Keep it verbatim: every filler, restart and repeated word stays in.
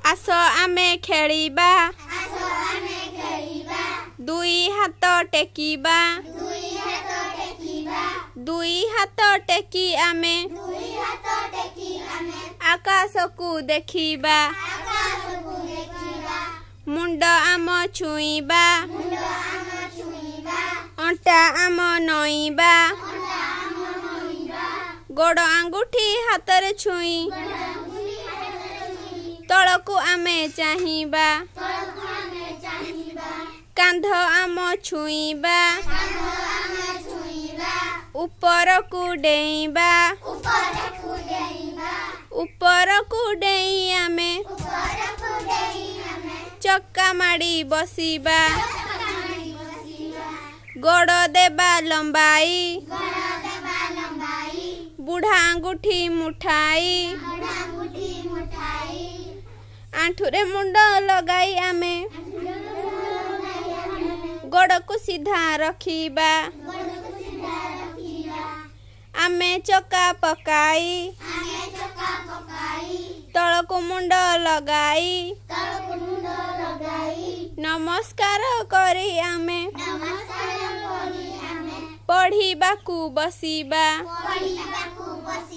आस आमे खेलिबा दुई हाथ टेकिबा दुई हाथ टेकी आमे आकाश को देखिबा मुंड आम छुईबा अंटा आम नईबा गोड़ आंगुठी हाथ रे छुई तलकू आमे चाहिबा कांध आम छुईबा ऊपर को डेइबा ऊपर को डेई आमे चक्का माड़ी बसीबा गोड़ देबा लंबाई बुढ़ा आंगुठी मुठाई आंठुरे मुंड लगाई आमे गोड़ को सीधा रखिबा आमे चक्का पकाई तल को मुंड लगाई नमस्कार करी आमे पढ़िबा को बसीबा।